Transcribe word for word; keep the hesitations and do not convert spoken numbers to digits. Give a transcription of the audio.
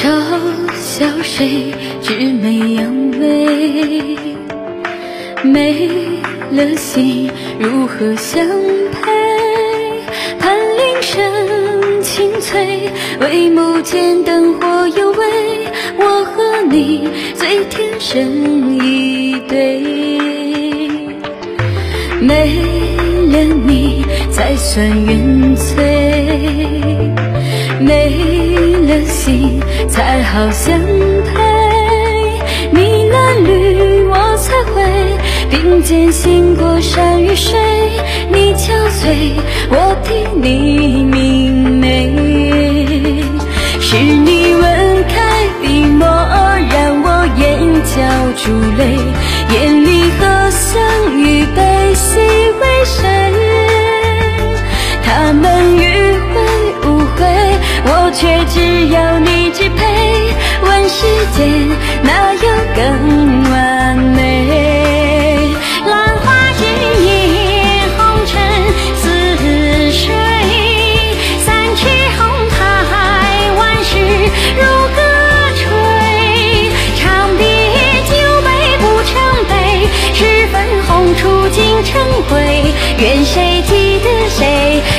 嘲笑谁魑魅魍魅，没了心如何相配？盼铃声清脆，帷幕间灯火幽微，我和你最天生一对。没了你才算原罪，没了心才好相配。你蓝绿我才会并肩行过山与水，你憔悴我替你明媚。是你吻开笔墨让我眼角珠泪，眼里和相与悲喜为谁？他们迂回误会，我却只要你支配。问世间哪有更完美？浪花之夜，红尘似水，三尺红台，万事如歌吹。长别酒杯不成杯，十分红烛尽成灰。愿谁记得谁？